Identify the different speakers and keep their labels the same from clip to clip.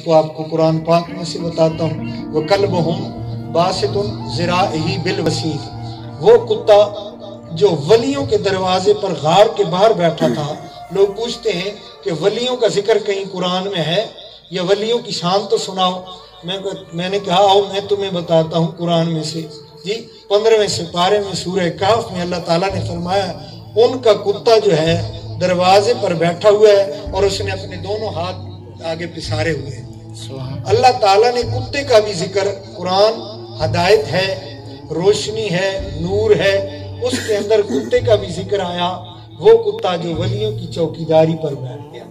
Speaker 1: उसको आपको कुरान पाक में से बताता हूँ। वो कल्बुहुम बासितुन ज़िराइही बिल वसील, वो कुत्ता जो वलियों के दरवाजे पर गार के बाहर बैठा था। लोग पूछते हैं कि वलियों का जिक्र कहीं कुरान में है या वलियों की शान तो सुनाओ। मैंने कहा आओ मैं तुम्हें बताता हूँ कुरान में से जी। 15वें सिपारे में सूरह कहफ में अल्लाह ताला ने फरमाया उनका कुत्ता जो है दरवाजे पर बैठा हुआ है और उसने अपने दोनों हाथ आगे पिसारे हुए हैं। अल्लाह ताला ने कुत्ते का भी जिक्र, कुरान हदायत है, रोशनी है, नूर है, उसके अंदर कुत्ते का भी जिक्र आया। वो कुत्ता जो वलियों की चौकीदारी पर बैठ गया।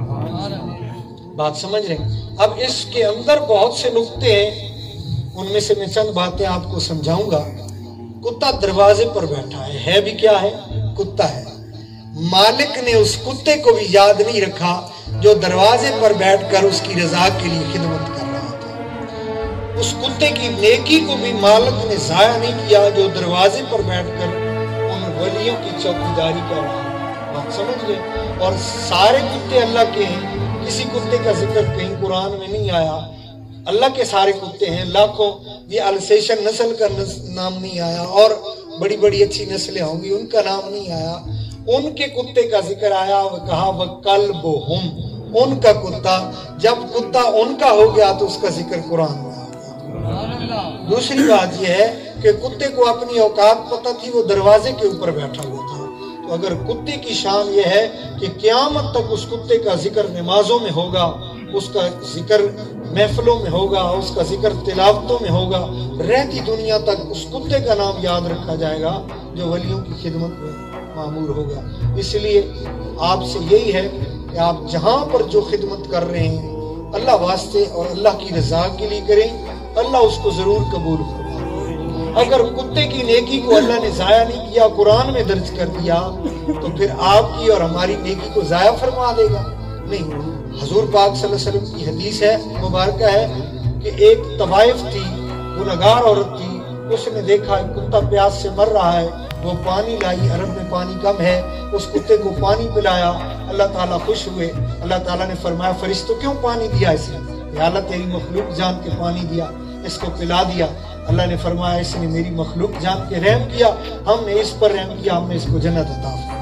Speaker 1: बात समझ रहे हैं? अब इसके अंदर बहुत से नुक्ते हैं, उनमें से मैं चंद बातें आपको समझाऊंगा। कुत्ता दरवाजे पर बैठा है भी क्या है? कुत्ता है। मालिक ने उस कुत्ते को भी याद नहीं रखा जो दरवाजे पर बैठकर उसकी रजा के लिए खिदमत कर रहा था। उस कुत्ते की नेकी को भी मालिक ने जाया नहीं किया जो दरवाजे पर बैठकर उन वलियों की चौकीदारी कर रहा है। बात समझ रहे? और सारे कुत्ते अल्लाह के हैं, किसी कुत्ते का जिक्र कहीं कुरान में नहीं आया। अल्लाह के सारे कुत्ते हैं, लाखों। ये अल्सेशन नस्ल का नाम नहीं आया और बड़ी बड़ी अच्छी नस्लें होंगी, उनका नाम नहीं आया। उनके कुत्ते का जिक्र आया। वो कहा वह कल्बुहुम, उनका कुत्ता। जब कुत्ता उनका हो गया तो उसका जिक्र कुरान में आ गया। दूसरी बात यह है कि कुत्ते को अपनी औकात पता थी, वो दरवाजे के ऊपर बैठा हुआ था। तो अगर कुत्ते की शान यह है कि क़यामत तक उस कुत्ते का जिक्र नमाजों में होगा, उसका जिक्र महफिलों में होगा, उसका जिक्र तिलावतों में होगा, रहती दुनिया तक उस कुत्ते का नाम याद रखा जाएगा जो वलियों की खिदमत में मामूर होगा। इसलिए आपसे यही है कि आप जहां पर जो खिदमत कर रहे हैं अल्लाह वास्ते और अल्लाह की रजा के लिए करें, अल्लाह उसको जरूर कबूल फरमाएगा। अगर कुत्ते की नेकी को अल्लाह ने जाया नहीं किया, कुरान में दर्ज कर दिया, तो फिर आपकी और हमारी नेकी को जाया फरमा देगा? नहीं। हुजूर पाक सल्लल्लाहु अलैहि वसल्लम की हदीस है, मुबारक है कि एक तवाइफ थी, गुनहगार औरत थी, उसने देखा एक कुत्ता प्यास से मर रहा है, वो पानी लाई, अरब में पानी कम है, उस कुत्ते को पानी पिलाया, अल्लाह ताला खुश हुए। अल्लाह ताला ने फरमाया फरिश्तों क्यों पानी दिया इसे? या अल्लाह तेरी मखलूक जान के पानी दिया, इसको पिला दिया। अल्लाह ने फरमाया इसने मेरी मखलूक जान के रहम किया, हमने इस पर रहम किया, हमने इसको जन्नत अता फरमाई।